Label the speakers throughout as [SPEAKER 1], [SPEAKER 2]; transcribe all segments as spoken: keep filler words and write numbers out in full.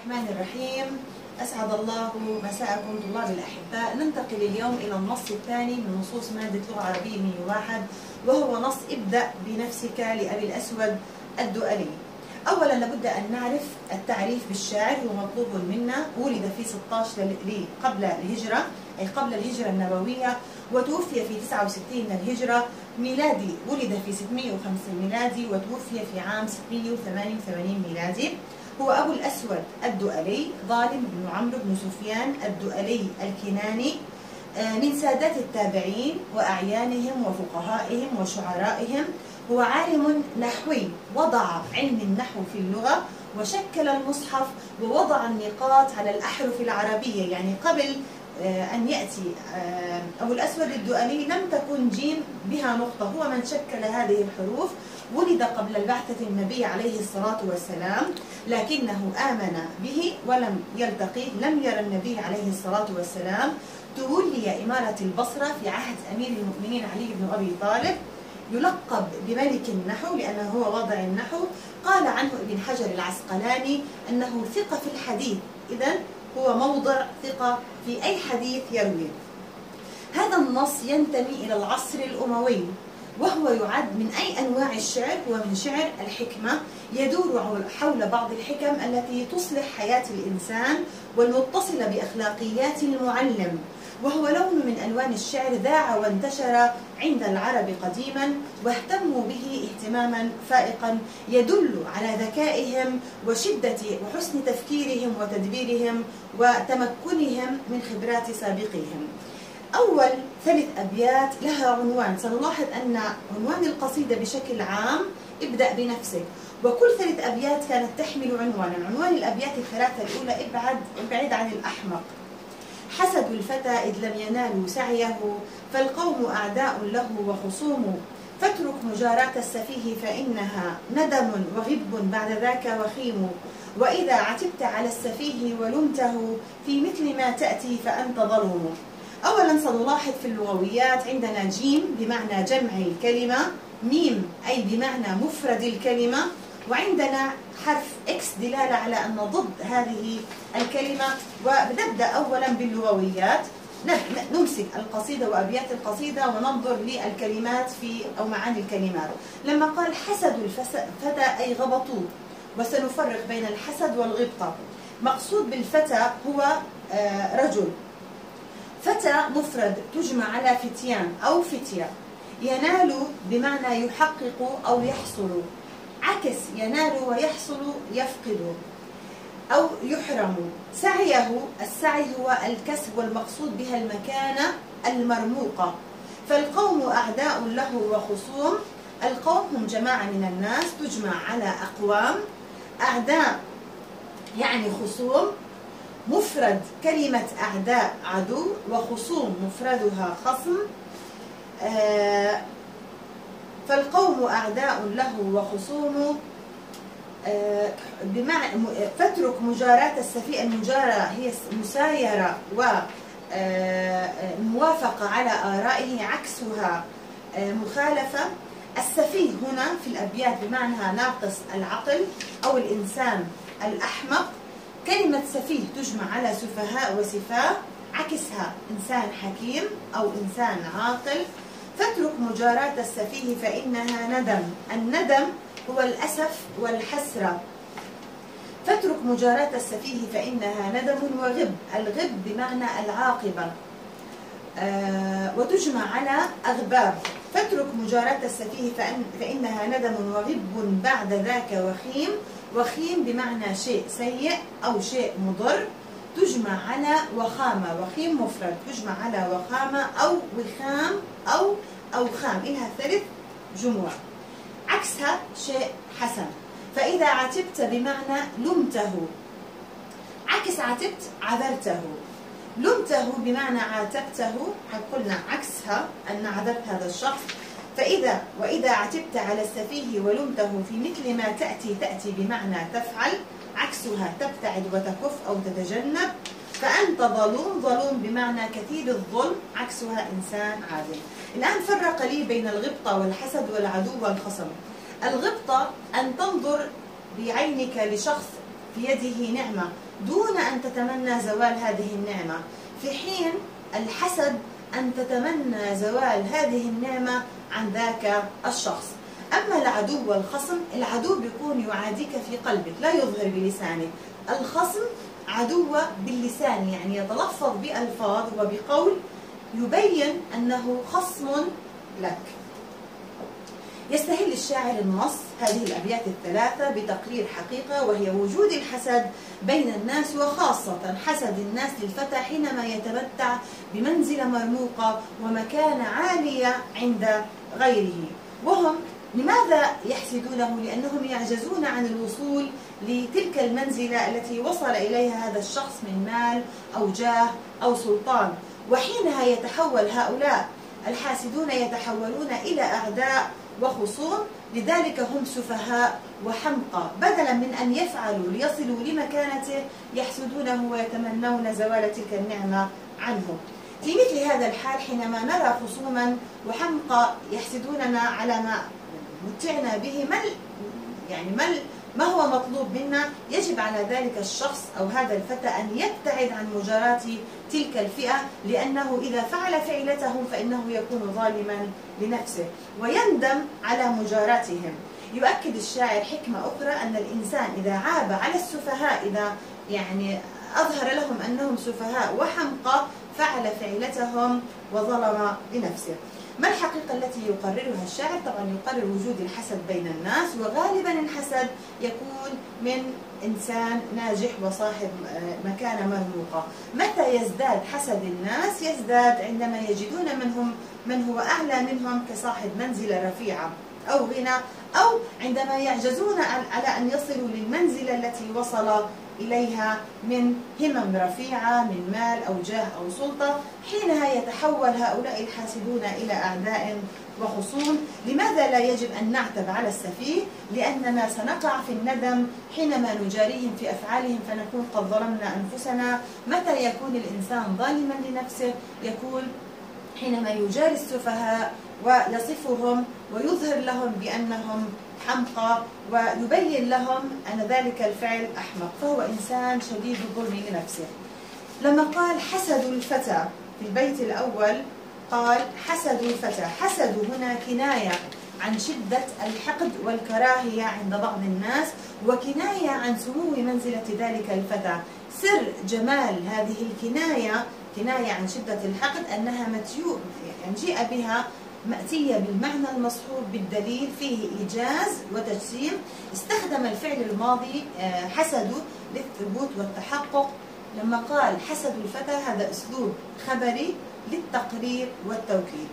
[SPEAKER 1] الرحمن الرحيم. أسعد الله مساءكم طلاب الأحباء. ننتقل اليوم إلى النص الثاني من نصوص مادة لغة عربية مية وواحد، وهو نص ابدأ بنفسك لأبي الأسود الدؤلي. أولا لابد أن نعرف التعريف بالشاعر، هو مطلوب منا. ولد في ستة عشر قبل الهجرة، أي قبل الهجرة النبوية، وتوفي في تسعة وستين من الهجرة ميلادي. ولد في ستمئة وخمسة ميلادي وتوفي في عام ستمئة وثمانية وثمانين ميلادي. هو أبو الأسود الدؤلي، ظالم بن عمرو بن سفيان الدؤلي الكناني، من سادات التابعين وأعيانهم وفقهائهم وشعرائهم. هو عالم نحوي، وضع علم النحو في اللغة، وشكل المصحف ووضع النقاط على الأحرف العربية. يعني قبل أن يأتي أبو الأسود الدؤلي لم تكن جيم بها نقطة، هو من شكل هذه الحروف. ولد قبل البعثة النبي عليه الصلاة والسلام، لكنه آمن به ولم يلتقيه، لم يرى النبي عليه الصلاة والسلام. تولي إمارة البصرة في عهد أمير المؤمنين علي بن أبي طالب، يلقب بملك النحو لأنه هو وضع النحو. قال عنه ابن حجر العسقلاني أنه ثقة في الحديث، إذن هو موضع ثقة في أي حديث يروي. هذا النص ينتمي إلى العصر الأموي، وهو يعد من أي أنواع الشعر؟ هو من شعر الحكمة، يدور حول بعض الحكم التي تصلح حياة الإنسان والمتصلة بأخلاقيات المعلم. وهو لون من ألوان الشعر ذاع وانتشر عند العرب قديما، واهتموا به اهتماما فائقا يدل على ذكائهم وشدة وحسن تفكيرهم وتدبيرهم وتمكنهم من خبرات سابقهم. أول ثلاث أبيات لها عنوان. سنلاحظ أن عنوان القصيدة بشكل عام ابدأ بنفسك، وكل ثلاث أبيات كانت تحمل عنوانا. عنوان الأبيات الثلاثة الأولى ابعد ابعد عن الأحمق. حسد الفتى إذ لم ينالوا سعيه، فالقوم أعداء له وخصوم. فاترك مجاراة السفيه فإنها ندم وغب بعد ذاك وخيم. وإذا عتبت على السفيه ولمته، في مثل ما تأتي فأنت ظلوم. أولا سنلاحظ في اللغويات عندنا جيم بمعنى جمع الكلمة، ميم أي بمعنى مفرد الكلمة، وعندنا حرف إكس دلالة على أن ضد هذه الكلمة. ونبدأ أولا باللغويات، نمسك القصيدة وأبيات القصيدة وننظر للكلمات في أو معاني الكلمات. لما قال حسد الفتى أي غبطوه، وسنفرق بين الحسد والغبطة. مقصود بالفتى هو رجل. فتى مفرد تجمع على فتيان أو فتية. ينال بمعنى يحقق أو يحصل، عكس ينال ويحصل يفقد أو يحرم. سعيه، السعي هو الكسب والمقصود بها المكانة المرموقة. فالقوم أعداء له وخصوم. القوم هم جماعة من الناس تجمع على أقوام. أعداء يعني خصوم. مفرد كلمة أعداء عدو، وخصوم مفردها خصم. آه فالقوم أعداء له وخصوم. آه بمعنى فاترك مجاراة السفيه. المجاراة هي مسايرة وموافقة على آرائه، عكسها آه مخالفة. السفيه هنا في الأبيات بمعنى ناقص العقل أو الإنسان الأحمق. كلمة سفيه تجمع على سفهاء وسفاه، عكسها إنسان حكيم أو إنسان عاقل. فاترك مجاراة السفيه فإنها ندم. الندم هو الأسف والحسرة. فاترك مجاراة السفيه فإنها ندم وغب. الغب بمعنى العاقبة، آه وتجمع على أغباب. فاترك مجاراة السفيه فإن فإنها ندم وغب بعد ذاك وخيم. وخيم بمعنى شيء سيء أو شيء مضر، تجمع على وخامة. وخيم مفرد تجمع على وخامة أو وخام أو أوخام، إلها ثلاث جموع. عكسها شيء حسن. فإذا عتبت بمعنى لمته. عكس عتبت عذرته. لمته بمعنى عاتبته، قلنا عكسها أن عذرت هذا الشخص. فإذا وإذا عتبت على السفيه ولمته، في مثل ما تأتي تأتي بمعنى تفعل، عكسها تبتعد وتكف أو تتجنب. فأنت ظلوم. ظلوم بمعنى كثير الظلم، عكسها إنسان عادل. الآن فرق لي بين الغبطة والحسد والعدو والخصم. الغبطة أن تنظر بعينك لشخص في يده نعمة دون أن تتمنى زوال هذه النعمة، في حين الحسد أن تتمنى زوال هذه النعمة عن ذاك الشخص. أما العدو والخصم، العدو بيكون يعاديك في قلبك لا يظهر بلسانه، الخصم عدو باللسان، يعني يتلفظ بألفاظ وبقول يبين أنه خصم لك. يستهل الشاعر النص هذه الأبيات الثلاثة بتقرير حقيقة، وهي وجود الحسد بين الناس، وخاصة حسد الناس للفتى حينما يتمتع بمنزلة مرموقة ومكانة عالية عند غيره. وهم لماذا يحسدونه؟ لأنهم يعجزون عن الوصول لتلك المنزلة التي وصل إليها هذا الشخص من مال أو جاه أو سلطان، وحينها يتحول هؤلاء الحاسدون يتحولون إلى أعداء وخصوم، لذلك هم سفهاء وحمقى، بدلا من أن يفعلوا ليصلوا لمكانته يحسدونه ويتمنون زوال تلك النعمة عنه. في مثل هذا الحال حينما نرى خصوما وحمقى يحسدوننا على ما متعنا به، ما يعني ما ما هو مطلوب منا، يجب على ذلك الشخص أو هذا الفتى أن يبتعد عن مجاراة تلك الفئة، لأنه إذا فعل فعلتهم فإنه يكون ظالما لنفسه ويندم على مجاراتهم. يؤكد الشاعر حكمة أخرى أن الإنسان إذا عاب على السفهاء، إذا يعني أظهر لهم أنهم سفهاء وحمقى، فعل فعلتهم وظلم لنفسه. ما الحقيقة التي يقررها الشاعر؟ طبعا يقرر وجود الحسد بين الناس، وغالبا الحسد يكون من إنسان ناجح وصاحب مكانة مرموقة. متى يزداد حسد الناس؟ يزداد عندما يجدون منهم من هو أعلى منهم كصاحب منزلة رفيعة أو غنى، أو عندما يعجزون على أن يصلوا للمنزلة التي وصل إليها من همم رفيعة من مال أو جاه أو سلطة، حينها يتحول هؤلاء الحاسدون إلى أعداء وخصوم. لماذا لا يجب أن نعتب على السفيه؟ لأننا سنقع في الندم حينما نجاريهم في أفعالهم فنكون قد ظلمنا أنفسنا. متى يكون الإنسان ظالما لنفسه؟ يكون حينما يجاري السفهاء ويصفهم ويظهر لهم بأنهم حمقى ويبين لهم أن ذلك الفعل أحمق، فهو إنسان شديد الظلم لنفسه. لما قال حسد الفتى في البيت الأول، قال حسد الفتى، حسد هنا كناية عن شدة الحقد والكراهية عند بعض الناس، وكناية عن سمو منزلة ذلك الفتى. سر جمال هذه الكناية، كناية عن شدة الحقد، أنها متيو يعني جيء بها مأتية بالمعنى المصحوب بالدليل فيه إيجاز وتجسيم. استخدم الفعل الماضي حسدوا للثبوت والتحقق. لما قال حسد الفتى، هذا أسلوب خبري للتقرير والتوكيد.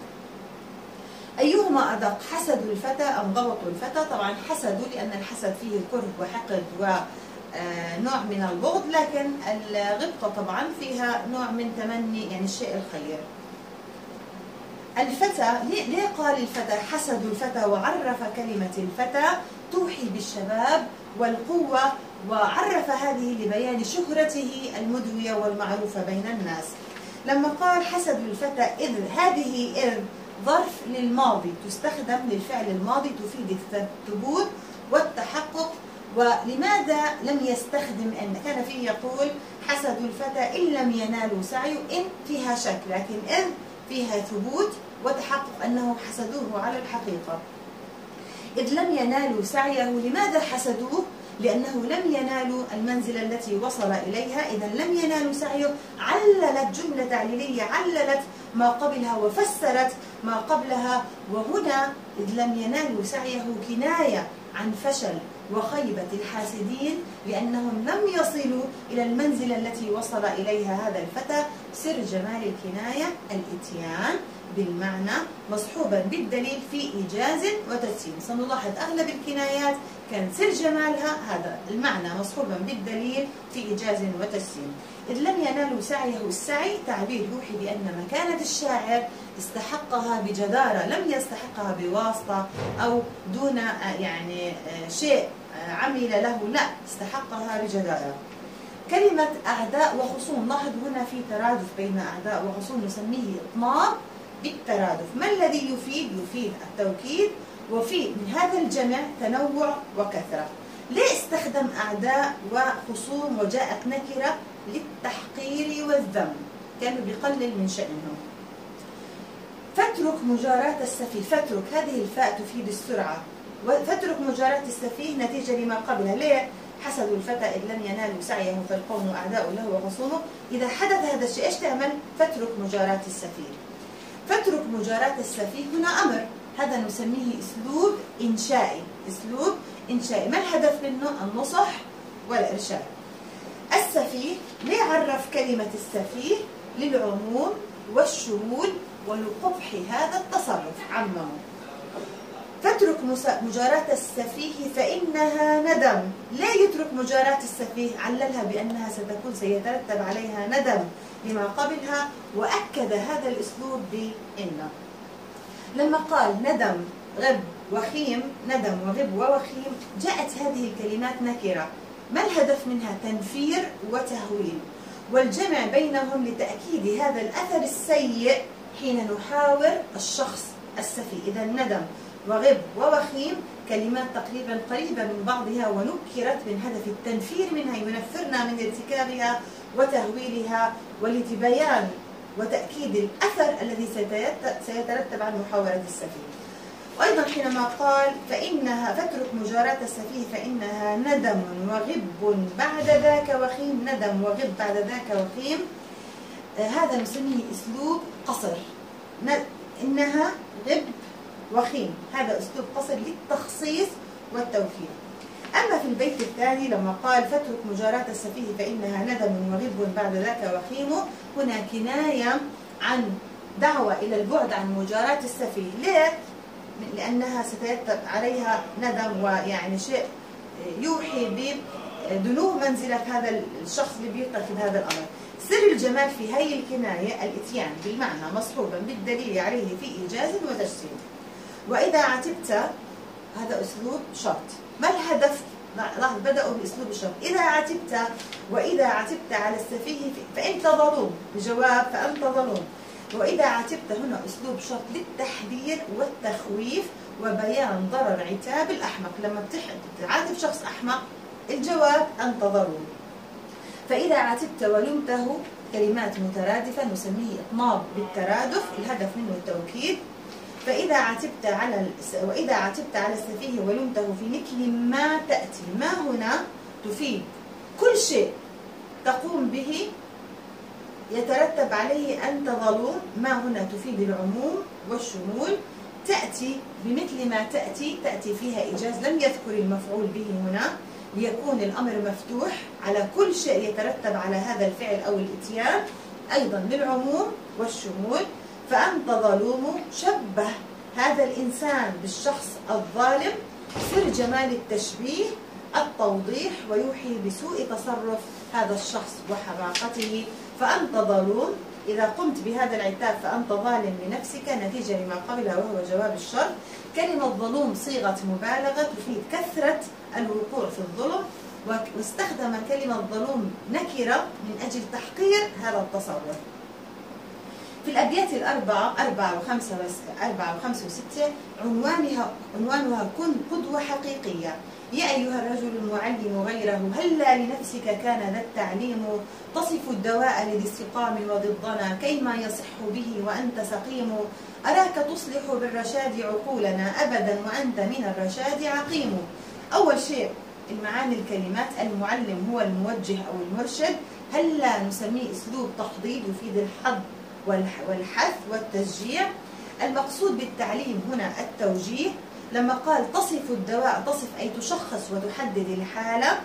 [SPEAKER 1] أيهما أدق، حسد الفتى أم غبط الفتى؟ طبعا حسدوا لأن الحسد فيه كره وحقد ونوع من البغض، لكن الغبطة طبعا فيها نوع من تمني يعني الشيء الخير. الفتى، ليه قال الفتى حسد الفتى وعرف كلمة الفتى؟ توحي بالشباب والقوة، وعرف هذه لبيان شهرته المدوية والمعروفة بين الناس. لما قال حسد الفتى إذ، هذه إذ ظرف للماضي تستخدم للفعل الماضي تفيد الثبوت والتحقق. ولماذا لم يستخدم أن؟ كان فيه يقول حسد الفتى إن لم ينالوا سعيه، إن فيها شك، لكن إذ فيها ثبوت وتحقق أنه حسدوه على الحقيقة. إذ لم ينالوا سعيه، لماذا حسدوه؟ لأنه لم ينالوا المنزلة التي وصل إليها. إذا لم ينالوا سعيه، عللت جملة تعليلية، عللت ما قبلها وفسرت ما قبلها. وهنا إذ لم ينالوا سعيه كناية عن فشل وخيبة الحاسدين، لأنهم لم يصلوا إلى المنزلة التي وصل إليها هذا الفتى. سر جمال الكناية الإتيان بالمعنى مصحوبا بالدليل في إيجاز وتجسيم. سنلاحظ أغلب الكنايات كان سر جمالها هذا المعنى مصحوبا بالدليل في إيجاز وتجسيم. إذ لم ينالوا سعيه، السعي تعبير يوحي بأن مكانة الشاعر استحقها بجدارة، لم يستحقها بواسطة أو دون يعني شيء عمل له، لا، استحقها بجدارة. كلمة أعداء وخصوم، لاحظ هنا في ترادف بين أعداء وخصوم، نسميه إطناب بالترادف. ما الذي يفيد؟ يفيد التوكيد، وفي من هذا الجمع تنوع وكثرة. ليه استخدم أعداء وخصوم وجاءت نكرة؟ للتحقير والذم، كانوا بيقلل من شأنهم. فاترك مجاراة السفيه، فاترك هذه الفاء تفيد السرعة، وفاترك مجاراة السفيه نتيجة لما قبلها. ليه؟ حسدوا الفتى إذ لم ينالوا سعيه فالقوم أعداء له وخصومه. إذا حدث هذا الشيء إيش تعمل؟ فاترك مجاراة السفيه. فاترك مجاراة السفيه هنا أمر، هذا نسميه أسلوب إنشائي، أسلوب إنشائي. ما الهدف منه؟ النصح والإرشاد. السفيه ليه عرف كلمة السفيه؟ للعموم والشمول ولقبح هذا التصرف، عمه. فاترك مجاراة السفيه فإنها ندم. لا يترك مجاراة السفيه، عللها بأنها ستكون سيترتب عليها ندم لما قبلها، وأكد هذا الأسلوب بإن. لما قال ندم غب وخيم، ندم وغب ووخيم، جاءت هذه الكلمات نكرة. ما الهدف منها؟ تنفير وتهويل، والجمع بينهم لتأكيد هذا الأثر السيء حين نحاور الشخص السفيه. إذا ندم وغب ووخيم كلمات تقريبا قريبة من بعضها، ونكرت من هدف التنفير منها، ينفرنا من ارتكابها وتهويلها، ولتبيان وتأكيد الأثر الذي سيترتب عن محاورة السفيه. وأيضا حينما قال فإنها فاترك مجاراة السفيه فإنها ندم وغب بعد ذاك وخيم، ندم وغب بعد ذاك وخيم، آه هذا نسميه أسلوب قصر. إنها غب وخيم، هذا أسلوب قصر للتخصيص والتوكيد. أما في البيت الثاني لما قال فاترك مجاراة السفيه فإنها ندم وغب بعد ذاك وخيم، هنا كناية عن دعوة إلى البعد عن مجاراة السفيه. ليه؟ لأنها ستيرتب عليها ندم، ويعني شيء يوحي بدنو منزلة هذا الشخص اللي بيرتكب هذا الأمر. سر الجمال في هي الكناية الإتيان بالمعنى مصحوبا بالدليل عليه في إيجاز وتجسيم. وإذا عتبت، هذا أسلوب شرط. ما الهدف؟ لاحظ بدأوا بأسلوب الشرط. إذا عتبت، وإذا عتبت على السفيه فأنت ظلوم، بجواب فأنت ظلوم. وإذا عتبت هنا أسلوب شرط للتحذير والتخويف وبيان ضرر عتاب الأحمق. لما بتعاتب شخص أحمق الجواب أنت ظلوم. فإذا عتبت ولمته كلمات مترادفة نسميه إطناب بالترادف، الهدف منه التوكيد. فإذا عتبت على وإذا عتبت على السفيه ولمته في مثل ما تأتي، ما هنا تفيد كل شيء تقوم به يترتب عليه أنت ظلوم. ما هنا تفيد العموم والشمول. تأتي بمثل ما تأتي، تأتي فيها إيجاز، لم يذكر المفعول به هنا ليكون الأمر مفتوح على كل شيء يترتب على هذا الفعل أو الإتيان، أيضا للعموم والشمول. فأنت ظلوم شبه هذا الإنسان بالشخص الظالم. سر جمال التشبيه التوضيح، ويوحي بسوء تصرف هذا الشخص وحماقته. فأنت ظلوم، إذا قمت بهذا العتاب فأنت ظالم لنفسك نتيجة لما قبلها وهو جواب الشرط. كلمة ظلوم صيغة مبالغة تفيد كثرة الوقوع في الظلم، واستخدم كلمة ظلوم نكرة من أجل تحقير هذا التصرف. في الأبيات الأربعة أربعة وخمسة أربعة وخمسة وستة عنوانها عنوانها كن قدوة حقيقية. يا أيها الرجل المعلم غيره هلا لنفسك كان ذا التعليم، تصف الدواء لذي السقام وضدنا كيما يصح به وأنت سقيم. أراك تصلح بالرشاد عقولنا أبدا وأنت من الرشاد عقيم. أول شيء المعاني الكلمات، المعلم هو الموجه أو المرشد. هلا نسميه أسلوب تحضيض يفيد الحض والحث والتشجيع. المقصود بالتعليم هنا التوجيه. لما قال تصف الدواء، تصف أي تشخص وتحدد الحالة.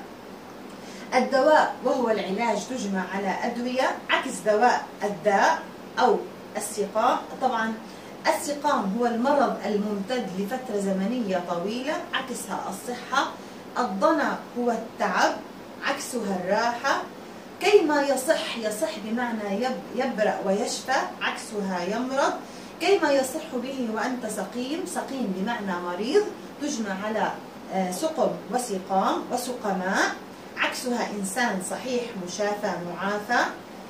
[SPEAKER 1] الدواء وهو العلاج تجمع على أدوية، عكس دواء الداء أو السقام. طبعا السقام هو المرض الممتد لفترة زمنية طويلة، عكسها الصحة. الضنا هو التعب، عكسها الراحة. كيما يصح، يصح بمعنى يبرأ ويشفى، عكسها يمرض. كيما يصح به وأنت سقيم، سقيم بمعنى مريض، تجمع على سقم وسقام وسقماء، عكسها إنسان صحيح مشافى معافى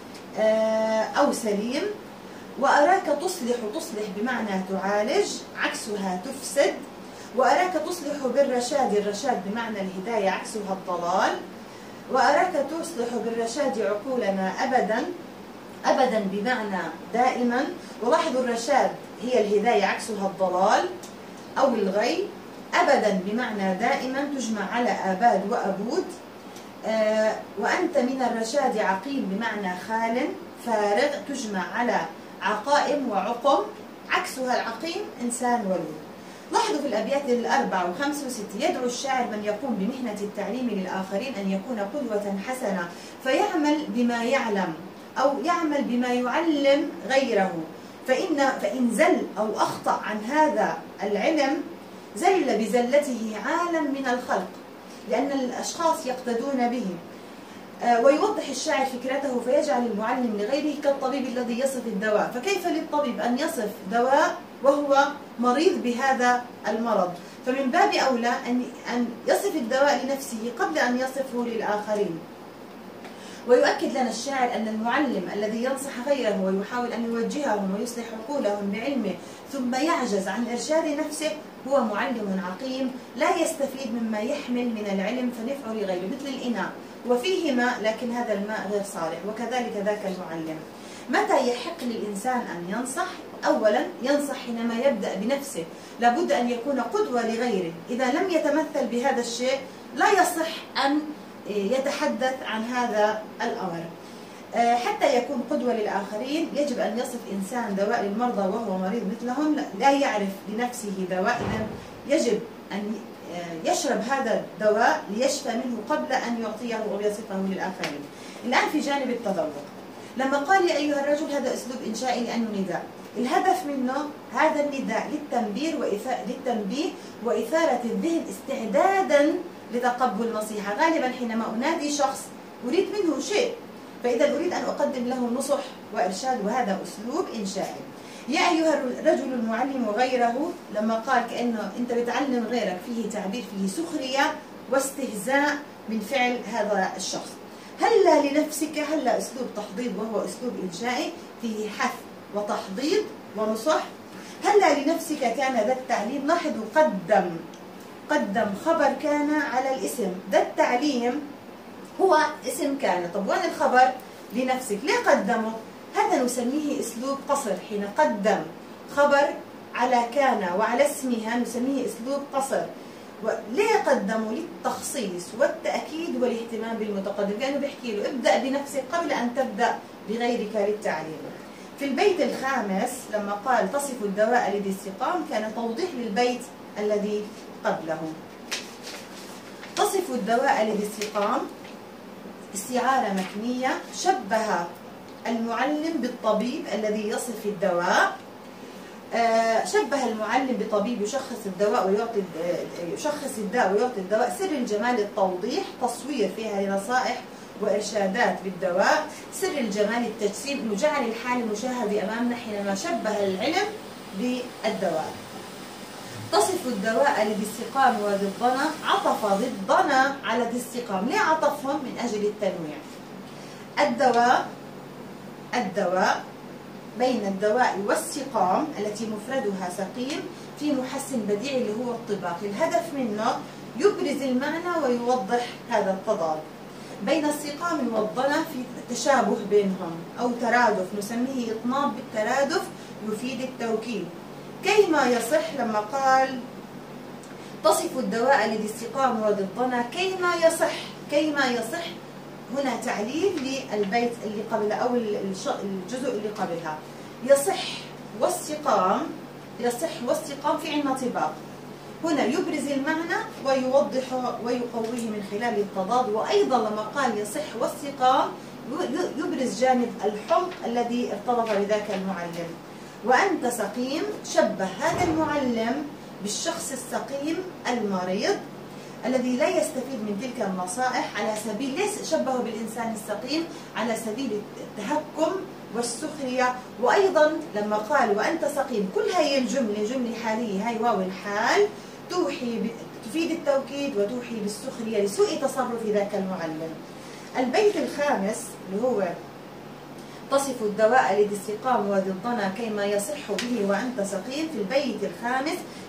[SPEAKER 1] أو سليم. وأراك تصلح، تصلح بمعنى تعالج، عكسها تفسد. وأراك تصلح بالرشاد، الرشاد بمعنى الهداية عكسها الضلال، وأراك تصلح بالرشاد عقولنا أبدا، أبدا بمعنى دائما. ولاحظوا الرشاد هي الهداية عكسها الضلال أو الغي، أبدا بمعنى دائما تجمع على آباد وأبود. آه وأنت من الرشاد عقيم بمعنى خال فارغ، تجمع على عقائم وعقم، عكسها العقيم إنسان ولود. لاحظوا في الأبيات الأربعة وخمسة وستة: يدعو الشاعر من يقوم بمهنة التعليم للآخرين أن يكون قدوة حسنة فيعمل بما يعلم أو يعمل بما يعلم غيره، فإن فإن زل أو أخطأ عن هذا العلم زل بزلته عالم من الخلق، لأن الأشخاص يقتدون به. ويوضح الشاعر فكرته فيجعل المعلم لغيره كالطبيب الذي يصف الدواء، فكيف للطبيب أن يصف دواء وهو مريض بهذا المرض؟ فمن باب أولى أن أن يصف الدواء لنفسه قبل أن يصفه للآخرين. ويؤكد لنا الشاعر أن المعلم الذي ينصح غيره ويحاول أن يوجههم ويصلح عقولهم بعلمه ثم يعجز عن إرشاد نفسه هو معلم عقيم لا يستفيد مما يحمل من العلم فنفعه لغيره، مثل الإناء وفيه ماء لكن هذا الماء غير صالح، وكذلك ذاك المعلم. متى يحق للإنسان أن ينصح؟ أولا ينصح حينما يبدأ بنفسه، لابد أن يكون قدوة لغيره. إذا لم يتمثل بهذا الشيء لا يصح أن يتحدث عن هذا الأمر. حتى يكون قدوة للآخرين يجب أن يصف إنسان دواء للمرضى وهو مريض مثلهم، لا يعرف لنفسه دواء، إذن يجب أن يشرب هذا الدواء ليشفى منه قبل أن يعطيه أو يصفه للآخرين. الآن في جانب التذوق، لما قال يا أيها الرجل هذا أسلوب إنشائي لأنه نداء، الهدف منه هذا النداء للتنبير وإثارة للتنبيه وإثارة الذهن استعدادا لتقبل النصيحة. غالبا حينما أنادي شخص أريد منه شيء، فإذا أريد أن أقدم له نصح وإرشاد، وهذا أسلوب إنشائي. يا أيها الرجل المعلم غيره، لما قال كأنه أنت بتعلم غيرك، فيه تعبير فيه سخرية واستهزاء من فعل هذا الشخص. هلا لنفسك، هلا أسلوب تحضيض وهو أسلوب إنشائي فيه حث وتحضيض ونصح. هلا لنفسك كان ذا التعليم، لاحظوا قدم قدم خبر كان على الاسم، ذا التعليم هو اسم كان. طب وين الخبر لنفسك؟ ليه قدمه؟ هذا نسميه اسلوب قصر. حين قدم خبر على كان وعلى اسمها نسميه اسلوب قصر. وليه قدموا؟ للتخصيص والتأكيد والاهتمام بالمتقدم، كانوا بيحكي له ابدأ بنفسك قبل أن تبدأ بغيرك للتعليم. في البيت الخامس لما قال تصف الدواء لذي استقام كان توضيح للبيت الذي قبله. تصف الدواء لذي استقام استعارة مكنية، شبه المعلم بالطبيب الذي يصف الدواء. شبه المعلم بطبيب يشخص الدواء ويعطي يشخص الداء ويعطي الدواء. سر الجمال التوضيح، تصوير فيها لنصائح وإرشادات بالدواء. سر الجمال التجسيم، إنه جعل الحال المشاهد أمامنا حينما شبه العلم بالدواء. تصف الدواء لذي استقام وذي الضنا، عطف ضدنا على ذي استقام. ليه عطفهم؟ من أجل التنويع. الدواء الدواء بين الدواء والسقام التي مفردها سقيم في محسن بديع اللي هو الطباق. الهدف منه يبرز المعنى ويوضح هذا التضاد. بين السقام والضنا في تشابه بينهم أو ترادف، نسميه إطناب بالترادف يفيد التوكيد. كيما يصح لما قال تصف الدواء لذي استقام وذي الضنا كيما يصح، كيما يصح هنا تعليل للبيت اللي قبل أو الجزء اللي قبلها. يصح واستقام، يصح واستقام في عنا طباق، هنا يبرز المعنى ويوضحه ويقويه من خلال التضاد. وأيضا لما قال يصح واستقام يبرز جانب الحمق الذي ارتبط بذاك المعلم. وأنت سقيم، شبه هذا المعلم بالشخص السقيم المريض الذي لا يستفيد من تلك النصائح، على سبيل ليس شبهه بالإنسان السقيم على سبيل التهكم والسخرية. وأيضا لما قال وأنت سقيم، كل هاي الجملة جملة حالية، هاي واو الحال توحي تفيد التوكيد وتوحي بالسخرية لسوء تصرف ذاك المعلم. البيت الخامس اللي هو تصف الدواء لذي استقام وذي الضنا كيما يصح به وأنت سقيم، في البيت الخامس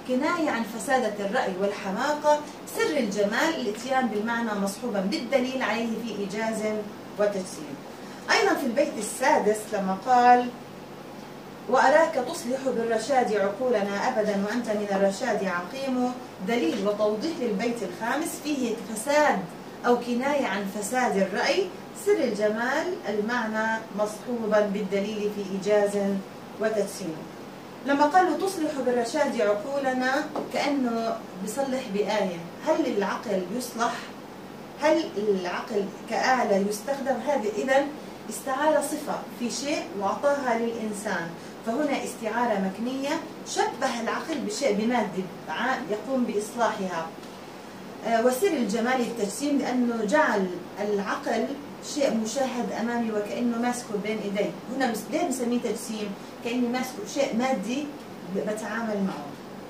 [SPEAKER 1] كناية عن فسادة الرأي والحماقة. سر الجمال الاتيان بالمعنى مصحوبا بالدليل عليه في إيجاز وتجسيم. أيضا في البيت السادس لما قال وأراك تصلح بالرشاد عقولنا أبدا وأنت من الرشاد عقيم، دليل وتوضيح للبيت الخامس فيه فساد أو كناية عن فساد الرأي. سر الجمال المعنى مصحوبا بالدليل في إيجاز وتجسيم. لما قالوا تصلح بالرشاد عقولنا كأنه بيصلح بآية، هل العقل يصلح؟ هل العقل كآلة يستخدم؟ هذه إذن استعار صفة في شيء وأعطاها للإنسان، فهنا استعارة مكنية، شبه العقل بشيء بمادة يقوم بإصلاحها. وسر الجمال التجسيم لأنه جعل العقل شيء مشاهد أمامي وكأنه ماسكه بين إيدي. هنا ليه بنسميه تجسيم؟ كأني ماسكه شيء مادي بتعامل معه.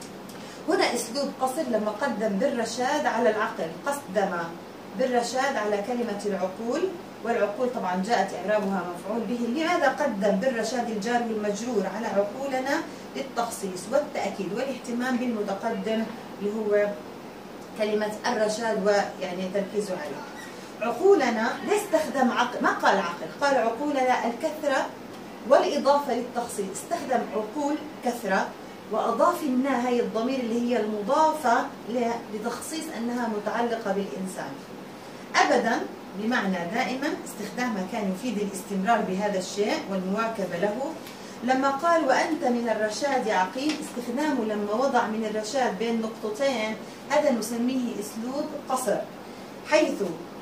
[SPEAKER 1] هنا أسلوب قصر لما قدم بالرشاد على العقل، قدم بالرشاد على كلمة العقول، والعقول طبعا جاءت إعرابها مفعول به. لماذا قدم بالرشاد الجار والمجرور على عقولنا؟ للتخصيص والتأكيد والاهتمام بالمتقدم اللي هو كلمة الرشاد ويعني تركيزه عليه. عقولنا ليه استخدم عقل؟ ما قال عقل، قال عقولنا الكثرة والإضافة للتخصيص. استخدم عقول كثرة وأضاف النا هي الضمير اللي هي المضافة لتخصيص أنها متعلقة بالإنسان. أبدا بمعنى دائما، استخدامها كان يفيد الاستمرار بهذا الشيء والمواكبة له. لما قال وأنت من الرشاد عقيم، استخدامه لما وضع من الرشاد بين نقطتين، هذا نسميه أسلوب قصر، حيث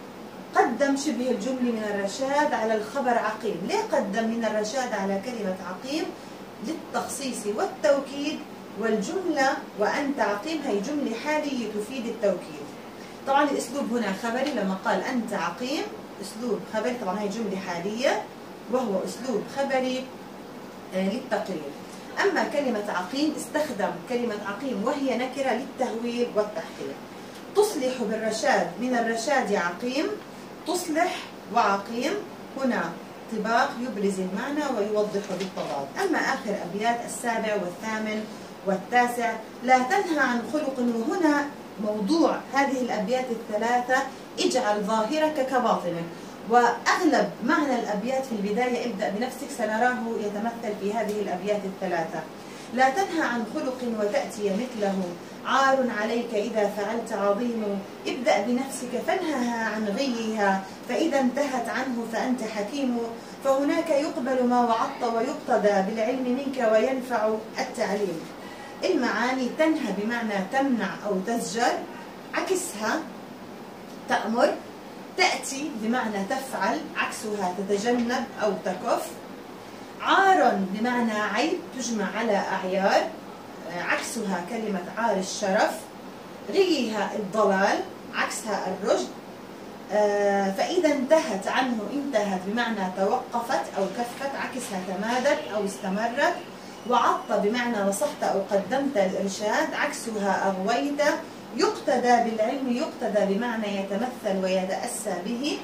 [SPEAKER 1] قدم شبه الجملة من الرشاد على الخبر عقيم. ليه قدم من الرشاد على كلمة عقيم؟ للتخصيص والتوكيد. والجملة وأنت عقيم هي جملة حالية تفيد التوكيد. طبعا الأسلوب هنا خبري، لما قال أنت عقيم أسلوب خبري، طبعا هي جملة حالية وهو أسلوب خبري للتقرير. أما كلمة عقيم استخدم كلمة عقيم وهي نكرة للتهويل والتحقير. تصلح بالرشاد من الرشاد عقيم، تصلح وعقيم هنا طباق يبرز المعنى ويوضح بالتضاد. أما آخر أبيات السابع والثامن والتاسع لا تنهى عن خلق، وهنا موضوع هذه الأبيات الثلاثة اجعل ظاهرك كباطنك. وأغلب معنى الأبيات في البداية ابدأ بنفسك سنراه يتمثل في هذه الأبيات الثلاثة. لا تنهى عن خلق وتأتي مثله، عار عليك إذا فعلت عظيم. ابدأ بنفسك فانهها عن غيها، فإذا انتهت عنه فأنت حكيم. فهناك يقبل ما وعظت ويقتدى بالعلم منك وينفع التعليم. المعاني تنهى بمعنى تمنع أو تزجر، عكسها تأمر. تأتي بمعنى تفعل، عكسها تتجنب أو تكف. عار بمعنى عيب تجمع على أعيار، عكسها كلمة عار الشرف. غيها الضلال، عكسها الرشد. فإذا انتهت عنه انتهت بمعنى توقفت أو كفت، عكسها تمادت أو استمرت. وعطت بمعنى نصحت أو قدمت الإرشاد، عكسها أغويت. يقتدى بالعلم، يقتدى بمعنى يتمثل ويتأسى به.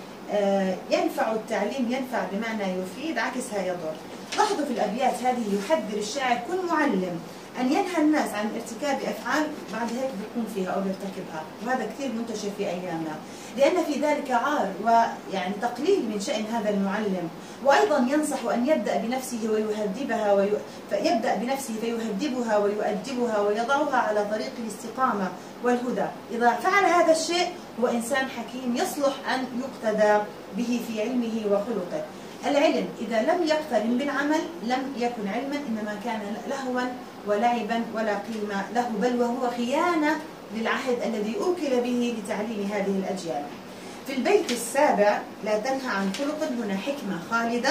[SPEAKER 1] ينفع التعليم، ينفع بمعنى يفيد، عكسها يضر. لاحظوا في الأبيات هذه يحذر الشاعر كن معلم أن ينهى الناس عن ارتكاب أفعال بعد هيك بيكون فيها أو بيرتكبها، وهذا كثير منتشر في أيامنا، لأن في ذلك عار ويعني تقليل من شأن هذا المعلم. وأيضا ينصح أن يبدأ بنفسه ويهذبها وي... فيبدأ بنفسه فيهذبها ويؤدبها ويضعها على طريق الاستقامة والهدى. إذا فعل هذا الشيء هو إنسان حكيم يصلح أن يقتدى به في علمه وخلقه. العلم إذا لم يقترن بالعمل لم يكن علما، إنما كان لهوا ولعبا ولا قيمة له، بل وهو خيانة للعهد الذي أوكل به لتعليم هذه الأجيال. في البيت السابع لا تنهى عن خلق، هنا حكمة خالدة.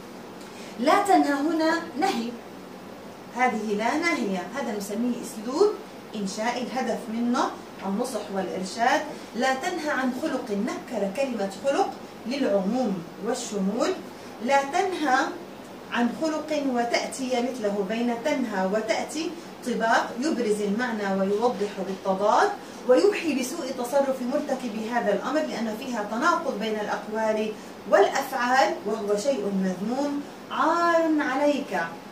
[SPEAKER 1] لا تنهى هنا نهي، هذه لا ناهية، هذا نسميه أسلوب إنشائي، الهدف منه النصح والإرشاد. لا تنهى عن خلق، نكر كلمة خلق للعموم والشمول. لا تنهى عن خلق وتأتي مثله، بين تنهى وتأتي طباق يبرز المعنى ويوضح بالتضاد، ويوحي بسوء تصرف مرتكب هذا الأمر لأن فيها تناقض بين الأقوال والأفعال وهو شيء مذموم. عار عليك،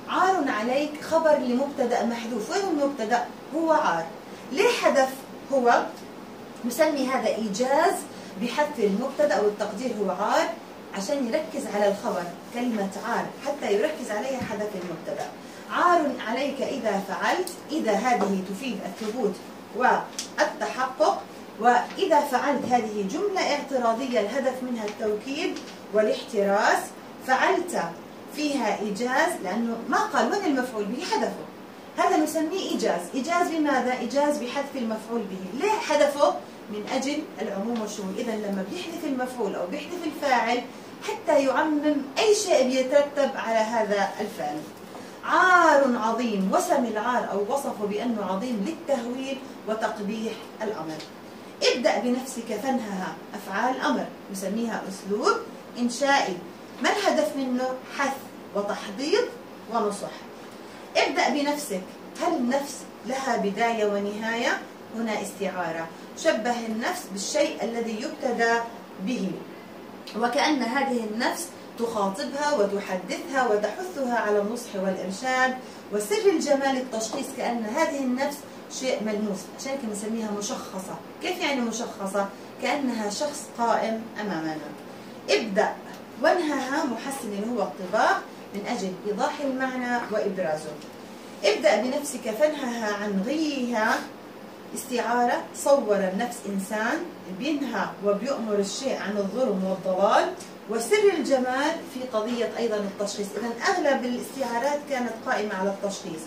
[SPEAKER 1] عار عليك خبر لمبتدأ محذوف. وين المبتدأ؟ هو عار. ليه حذف هو؟ نسمي هذا إيجاز بحذف المبتدأ والتقدير هو عار، عشان يركز على الخبر كلمة عار حتى يركز عليها حذف المبتدأ. عار عليك إذا فعلت، إذا هذه تفيد الثبوت والتحقق، وإذا فعلت هذه جملة اعتراضية الهدف منها التوكيد والاحتراس. فعلت فيها إيجاز لأنه ما قال وين المفعول به، حذفه. هذا نسميه إيجاز. إيجاز بماذا؟ إيجاز بحذف المفعول به. ليه حذفه؟ من أجل العموم والشمول. إذا لما بيحذف المفعول أو بيحذف الفاعل حتى يعمم أي شيء بيترتب على هذا الفعل. عار عظيم، وسم العار أو وصفه بأنه عظيم للتهويل وتقبيح الأمر. ابدأ بنفسك فانهها أفعال أمر، نسميها أسلوب إنشائي. ما الهدف منه؟ حث وتحضيض ونصح. ابدأ بنفسك، هل النفس لها بداية ونهاية؟ هنا استعارة. شبه النفس بالشيء الذي يبتدى به، وكأن هذه النفس تخاطبها وتحدثها وتحثها على النصح والإرشاد. وسر الجمال التشخيص، كأن هذه النفس شيء ملموس، عشان كده نسميها مشخصة. كيف يعني مشخصة؟ كأنها شخص قائم أمامنا. ابدأ وانهها محسن اللي هو الطباق من أجل إيضاح المعنى وإبرازه. ابدأ بنفسك فانهها عن غيها استعارة. صور النفس إنسان بينهى وبيؤمر الشيء عن الظلم والضلال. وسر الجمال في قضية أيضا التشخيص. إذا أغلب الاستعارات كانت قائمة على التشخيص.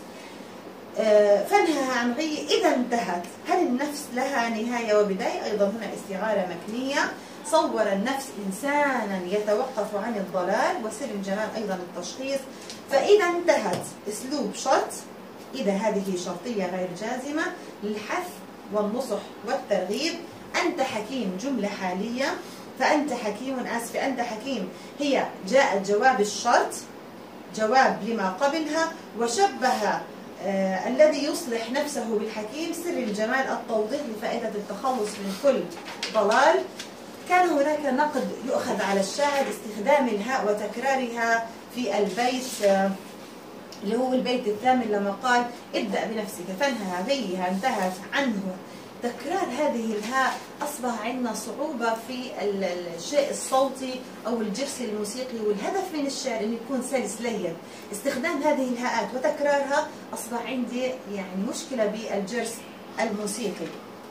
[SPEAKER 1] فانهها عن غي إذا انتهت. هل النفس لها نهاية وبداية؟ أيضا هنا استعارة مكنية. صور النفس إنسانا يتوقف عن الضلال. وسر الجمال أيضا التشخيص. فإذا انتهت أسلوب شرط، إذا هذه شرطية غير جازمة للحث والنصح والترغيب. أنت حكيم جملة حالية. فأنت حكيم، آسفة، أنت حكيم هي جاءت جواب الشرط، جواب لما قبلها. وشبه آه الذي يصلح نفسه بالحكيم. سر الجمال التوضيح لفائدة التخلص من كل ضلال. كان هناك نقد يؤخذ على الشاعر استخدام الهاء وتكرارها في البيت آه اللي هو البيت الثامن لما قال ابدأ بنفسك فانهها غيها انتهت عنه. تكرار هذه الهاء أصبح عندنا صعوبة في الشيء الصوتي أو الجرس الموسيقي، والهدف من الشعر أن يكون سلس لين. استخدام هذه الهاءات وتكرارها أصبح عندي يعني مشكلة بالجرس الموسيقي.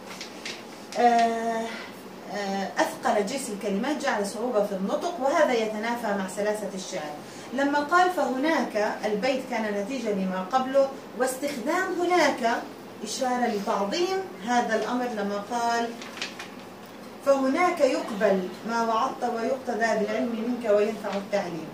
[SPEAKER 1] أثقل جرس الكلمات جعل صعوبة في النطق، وهذا يتنافى مع سلاسة الشعر. لما قال فهناك البيت كان نتيجة لما قبله، واستخدام هناك إشارة لتعظيم هذا الأمر. لما قال فهناك يقبل ما وعظت ويقتدى بالعلم منك وينفع التعليم.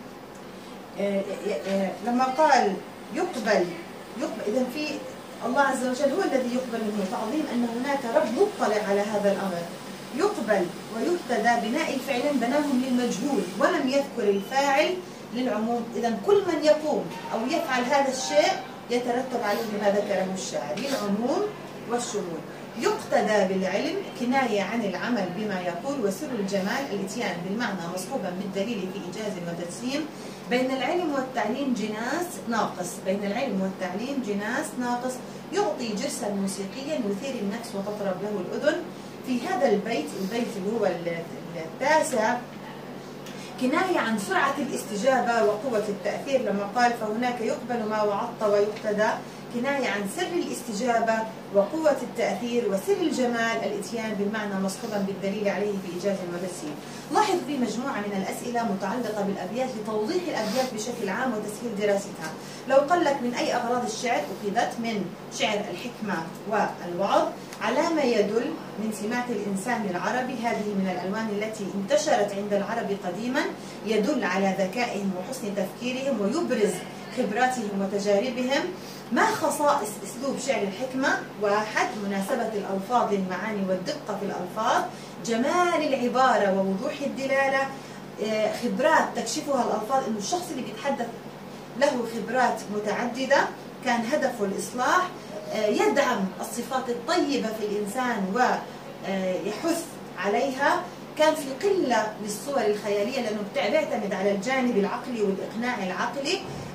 [SPEAKER 1] لما قال يقبل يقبل إذا في الله عز وجل هو الذي يقبل منه، تعظيم أن هناك رب مطلع على هذا الأمر. يقبل ويقتدى بناء الفعلين بناهم للمجهول ولم يذكر الفاعل للعموم. إذا كل من يقوم أو يفعل هذا الشيء يترتب عليه ما ذكره الشاعر للعموم والشمول. يقتدى بالعلم كناية عن العمل بما يقول. وسر الجمال الاتيان بالمعنى مصحوبا بالدليل في إيجاز وتجسيم. بين العلم والتعليم جناس ناقص. بين العلم والتعليم جناس ناقص يعطي جرسا موسيقيا يثير النفس وتطرب له الأذن. في هذا البيت، البيت اللي هو التاسع، كناية عن سرعة الاستجابة وقوة التأثير. لما قال فهناك يقبل ما وعظت ويقتدى، كناية عن سر الاستجابة وقوة التأثير. وسر الجمال الاتيان بالمعنى مصحوبا بالدليل عليه بإيجاز وتجسيم. لاحظ في مجموعة من الأسئلة متعلقة بالأبيات لتوضيح الأبيات بشكل عام وتسهيل دراستها. لو قال لك من أي أغراض الشعر؟ أخذت من شعر الحكمة والوعظ. على ما يدل من سمات الإنسان العربي، هذه من الألوان التي انتشرت عند العرب قديما، يدل على ذكائهم وحسن تفكيرهم ويبرز خبراتهم وتجاربهم. ما خصائص أسلوب شعر الحكمة؟ واحد، مناسبة الألفاظ للمعاني والدقة في الألفاظ. جمال العبارة ووضوح الدلالة. خبرات تكشفها الألفاظ، إنه الشخص اللي بيتحدث له خبرات متعددة. كان هدفه الإصلاح. يدعم الصفات الطيبة في الإنسان ويحث عليها. كان في قلة للصور الخيالية لأنه بيعتمد على الجانب العقلي والإقناع العقلي.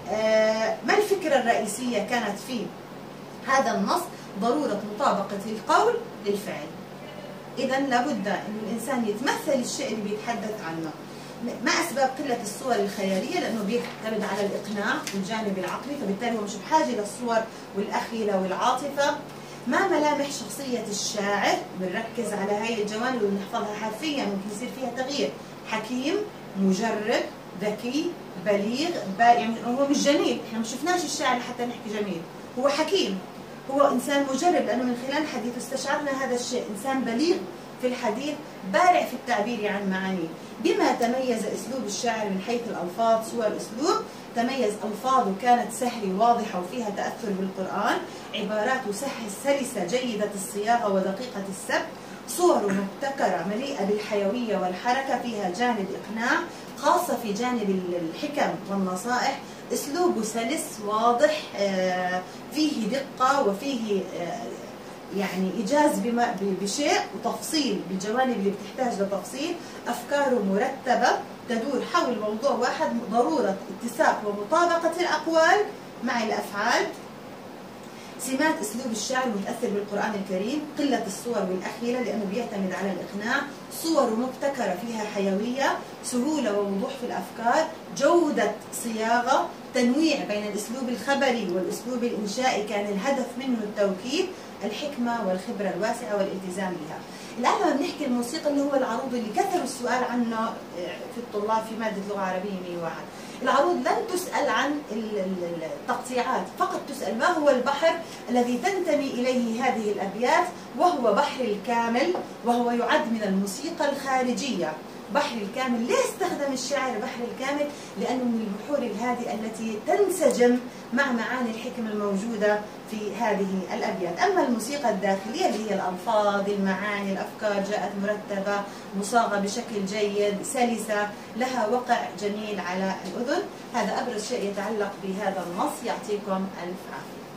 [SPEAKER 1] ما الفكرة الرئيسية كانت في هذا النص؟ ضرورة مطابقة القول للفعل. إذا لابد أن الإنسان يتمثل الشيء اللي بيتحدث عنه. ما أسباب قلة الصور الخيالية؟ لأنه بيعتمد على الإقناع والجانب العقلي، فبالتالي هو مش بحاجة للصور والأخيلة والعاطفة. ما ملامح شخصية الشاعر؟ بنركز على هاي الجوانب ونحفظها حرفيا، ممكن يصير فيها تغيير. حكيم، مجرب، ذكي، بليغ، يعني هو مش جميل، احنا ما شفناش الشاعر حتى نحكي جميل، هو حكيم، هو إنسان مجرب لأنه من خلال حديثه استشعرنا هذا الشيء. إنسان بليغ في الحديث، بارع في التعبير عن معانيه. بما تميز أسلوب الشاعر من حيث الألفاظ. سوى الأسلوب، تميز ألفاظه كانت سهلة واضحة وفيها تأثر بالقرآن. عباراته سلسة جيدة الصياغة ودقيقة السبك. صوره مبتكرة مليئة بالحيوية والحركة، فيها جانب إقناع خاصة في جانب الحكم والنصائح. أسلوبه سلس واضح، فيه دقة وفيه يعني إيجاز بشيء وتفصيل بالجوانب اللي بتحتاج لتفصيل. أفكاره مرتبة تدور حول موضوع واحد، ضرورة اتساق ومطابقة الأقوال مع الأفعال. سمات أسلوب الشاعر متأثر بالقرآن الكريم. قلة الصور والأخيلة لأنه بيعتمد على الإقناع. صور مبتكرة فيها حيوية، سهولة ووضوح في الأفكار، جودة صياغة، تنويع بين الأسلوب الخبري والأسلوب الإنشائي كان الهدف منه التوكيد. الحكمة والخبرة الواسعة والالتزام بها. الآن لما بنحكي الموسيقى اللي هو العروض اللي كثر السؤال عنه في الطلاب في مادة لغة عربية مية وواحد. العروض لن تسأل عن التقطيعات، فقط تسأل ما هو البحر الذي تنتمي إليه هذه الأبيات، وهو بحر الكامل، وهو يعد من الموسيقى الخارجية. بحر الكامل، ليه استخدم الشاعر بحر الكامل؟ لأنه من البحور الهادئة التي تنسجم مع معاني الحكم الموجودة في هذه الأبيات. أما الموسيقى الداخلية اللي هي الألفاظ، المعاني، الأفكار جاءت مرتبة، مصاغة بشكل جيد، سلسة، لها وقع جميل على الأذن. هذا أبرز شيء يتعلق بهذا النص. يعطيكم ألف عافية.